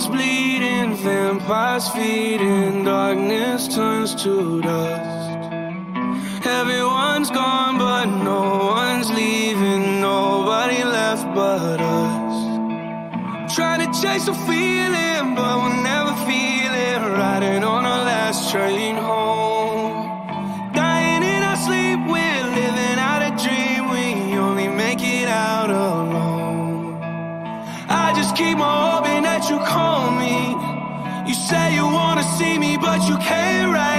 hearts bleeding, vampires feeding, darkness turns to dust. Everyone's gone but no one's leaving, nobody left but us. Trying to chase a feeling but we'll never feel it, riding on our last train home. Dying in our sleep, we're living out a dream, we only make it out alone. I just keep on hoping that you call me. You say you wanna see me but you can't, right?